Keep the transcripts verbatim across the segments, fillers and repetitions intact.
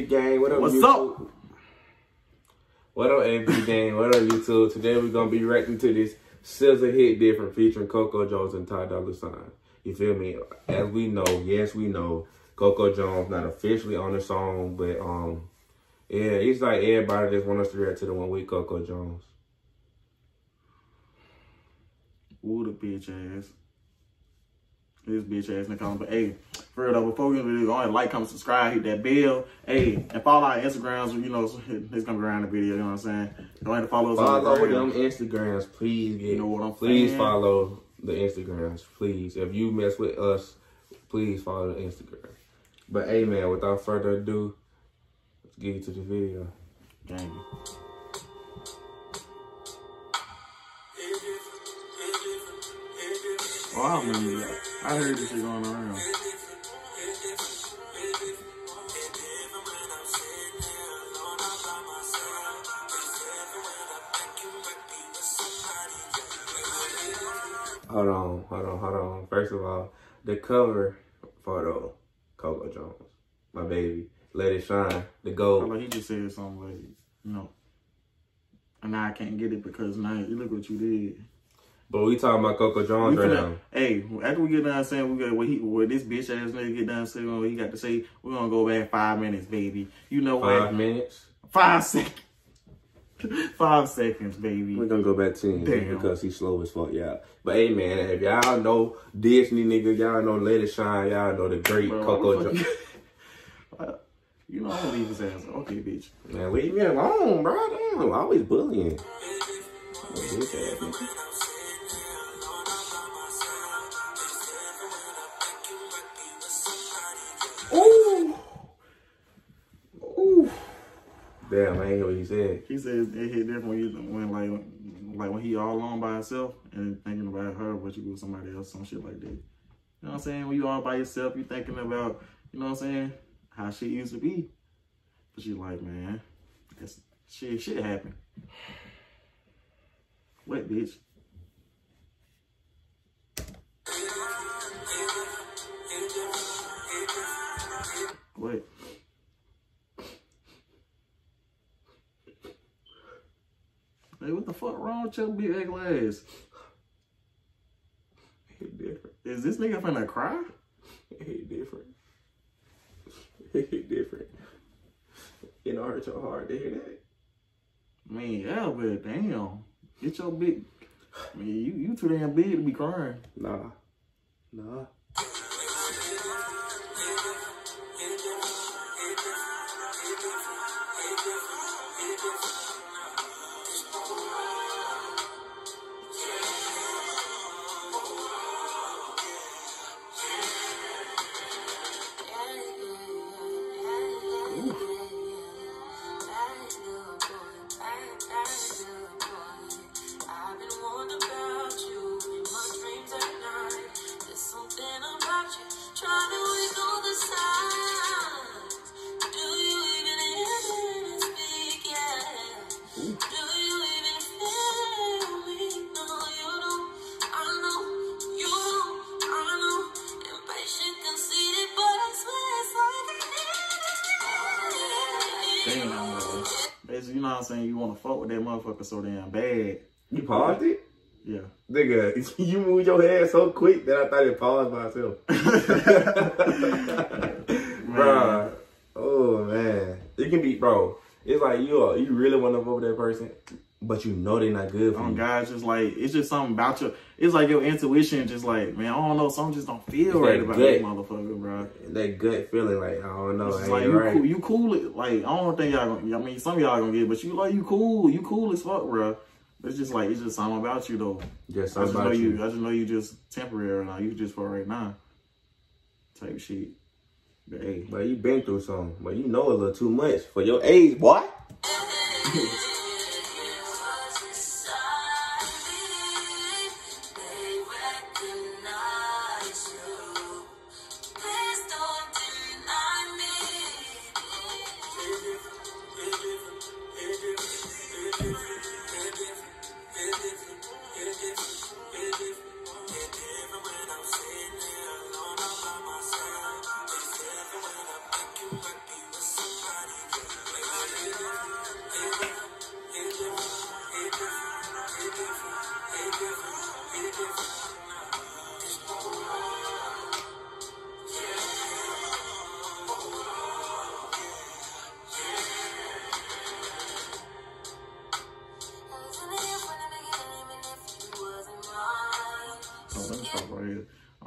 gang? What up, What's YouTube? up? What up, A B gang? What up, YouTube? Today we're gonna be reacting to this S Z A hit different featuring Coco Jones and Ty Dolla Sign. You feel me? As we know, yes, we know, Coco Jones not officially on the song, but um, yeah, it's like everybody just want us to react to the one with Coco Jones. Ooh, the bitch ass. This bitch ass nigga. But hey, for real though, before we get into this, go ahead, like, comment, subscribe, hit that bell. Hey, and follow our Instagrams, you know, it's gonna be around the video, you know what I'm saying? Go ahead and follow us Follow on the them Instagrams, please. Get, you know what I'm please saying? follow the Instagrams, please. If you mess with us, please follow the Instagram. But hey, man, without further ado, let's get into the video. Gang. Oh, I remember that. I heard this shit going around. Hold on, hold on, hold on. First of all, the cover photo, Coco Jones, my baby, Let It Shine, the gold. Like he just said something like, you know, and now I can't get it because now you look what you did. But we talking about Coco Jones right now. Hey, after we get done saying we got what he, what this bitch ass nigga get done saying what he got to say, we're gonna go back five minutes, baby. You know what? Five minutes. Five seconds. Five seconds, baby. We're gonna go back ten Damn. because he's slow as fuck, y'all. But hey, man, if y'all know Disney nigga, y'all know Let It Shine, y'all know the great Bro, Coco Jones. You know, I'm gonna leave his ass. Okay, bitch. Man, leave me alone, bro. Damn, always bullying. Bitch ass nigga. Ooh. Ooh. Damn, I ain't hear what he said. He said it hit different when you when like like when he all alone by himself and thinking about her, but you with somebody else, some shit like that. You know what I'm saying? When you all by yourself, you thinking about, you know what I'm saying, how shit used to be. But you like, man, that's shit shit happened. What, bitch? What? Hey, what the fuck wrong with your big ass glass? Hit different. Is this nigga finna cry? Hit different. Hit different. You know, hurt your heart to hear that. I mean, yeah, but damn. Get your big... I mean, you, you too damn big to be crying. Nah. Nah. Damn, bro. Basically, you know what I'm saying? You want to fuck with that motherfucker so damn bad. You paused it? Yeah. Nigga, you moved your head so quick that I thought it paused by itself. Bro. Oh, man. It can be, bro. It's like you are, you really want to fuck with that person, but you know they're not good for oh, you. God, it's just like, it's just something about your, it's like your intuition just like, man, I don't know, something just don't feel It's right that about gut. that motherfucker, bro. That gut feeling, like, I don't know. It's I like, ain't you, right. cool, you cool it, like, I don't think y'all gonna, I mean, some of y'all gonna get it, but you like, you cool, you cool as fuck, bro. It's just like, it's just something about you, though. Just I something just know about you. you. I just know you just temporary now. You just for right now. Type shit. But hey. But you been through something. But you know a little too much for your age, boy.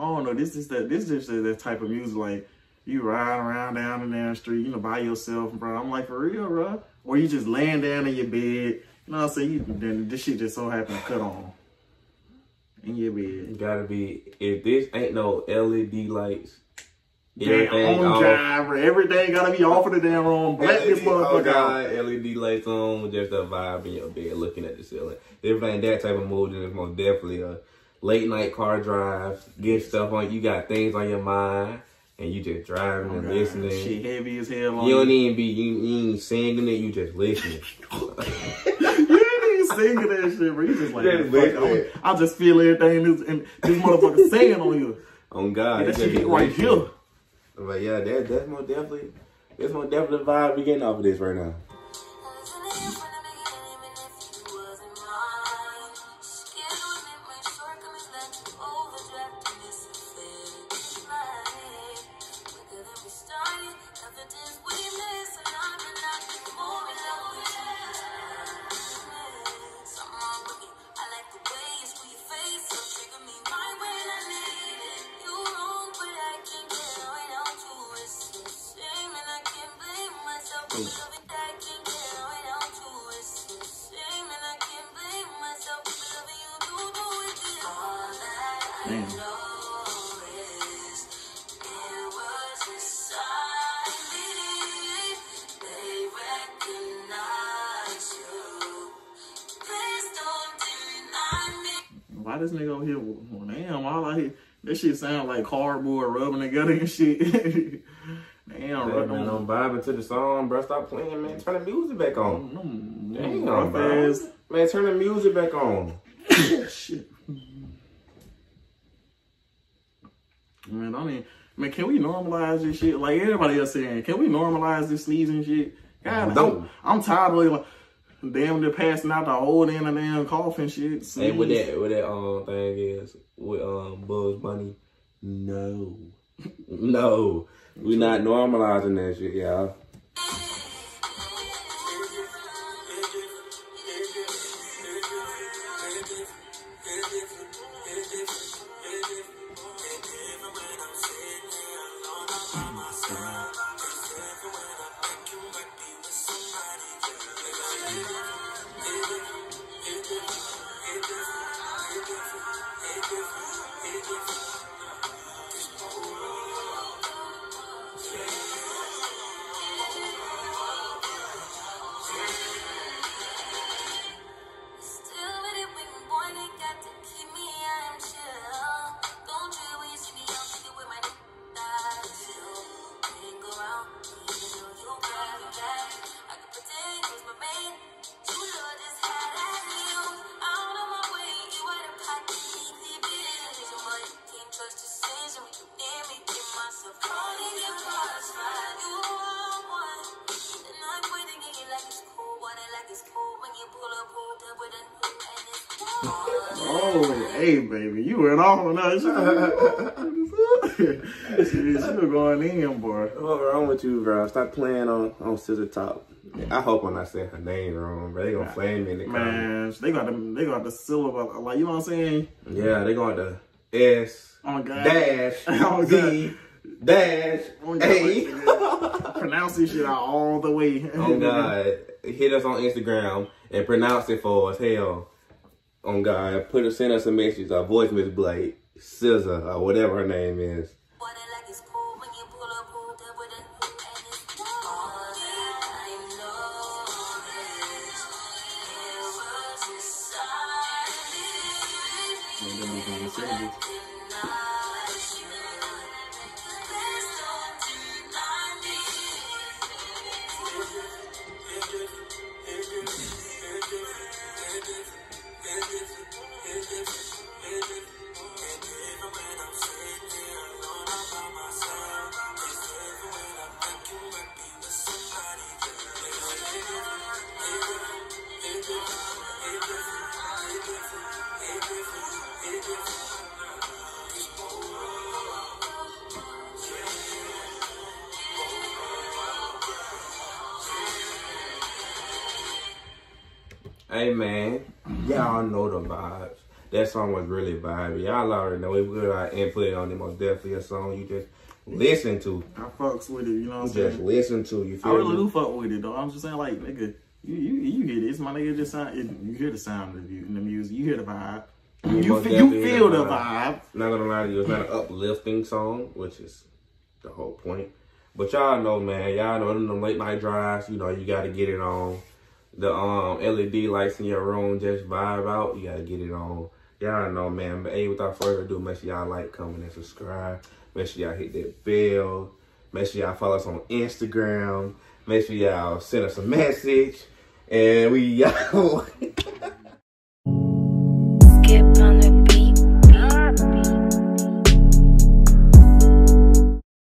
don't know. This is that. This is just that type of music. Like you riding around down the damn street, you know, by yourself, bro. I'm like, for real, bro. Or you just laying down in your bed. You know what I'm saying? You, then this shit just so happened to cut on in your bed. You gotta be. If this ain't no L E D lights. Damn, on driver. Everything gotta be off of the damn room. Black this motherfucker out. L E D lights on, just a vibe in your bed, looking at the ceiling. If it ain't that type of mood, then it's most definitely a late night car drive. Get stuff on. You got things on your mind, and you just driving oh, and God. listening. Shit heavy as hell. On you don't even be you, you ain't singing it. You just listening. You ain't even singing that shit, bro. You just like, just fuck, I just feel everything this, and this motherfucker saying on you. On God, that shit right here. But yeah, that that's more definitely, that's more definitely the vibe we getting off of this right now. Damn. Why this nigga over here? Well, damn, all I hear, that shit sound like cardboard rubbing together and shit. Damn, hey, bro. Man, don't vibe into the song, bro. Stop playing, man. Turn the music back on. Mm, Damn, mm, bro. Man, turn the music back on. Shit. Man, I mean, man, can we normalize this shit? Like everybody else saying, can we normalize this sneezing shit? God, no. I'm, I'm tired of like, damn, they're passing out the old and the damn coughing shit. Sneeze. Hey, what that, what that um thing is with um Bugs Bunny? No, no, we not normalizing that shit, y'all. Oh, hey, baby, you went off on that shit. You were going in, boy. What's wrong with you, bro? Stop playing on, on S Z A Top. I hope I'm not saying her name wrong, bro. They gonna flame me in the Man, they got the, they got the syllable, like, you know what I'm saying? Yeah, they got the S, oh, God. dash, oh, Z, dash, oh, A. Pronounce this shit out all the way. Oh, God. Hit us on Instagram and pronounce it for us. Hell. On God, put a, send us a message, a voice message, like S Z A or whatever her name is. Hey man, y'all know the vibes. That song was really vibey. Y'all already know it was good. I input on it, most definitely a song you just listen to. I fucks with it, you know what I'm You saying? just listen to, you feel I really me? do fuck with it, though. I'm just saying, like, nigga, you you, you hear this, my nigga, just sound, it, you hear the sound of you in the music, you hear the vibe. You, You, most fe- you definitely feel hear the the vibe. Not gonna lie to you, it's not an uplifting song, which is the whole point. But y'all know, man, y'all know them, them late night drives, you know, you gotta get it on. The um L E D lights in your room just vibe out, you gotta get it on. Y'all know, man. But hey, without further ado, make sure y'all like, comment, and subscribe. Make sure y'all hit that bell. Make sure y'all follow us on Instagram. Make sure y'all send us a message. And we y'all